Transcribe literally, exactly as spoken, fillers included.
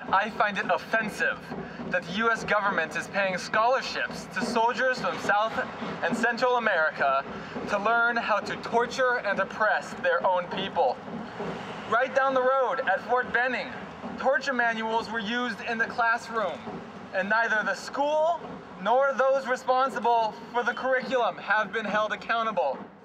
I find it offensive that the U S government is paying scholarships to soldiers from South and Central America to learn how to torture and oppress their own people. Right down the road at Fort Benning, torture manuals were used in the classroom, and neither the school nor those responsible for the curriculum have been held accountable.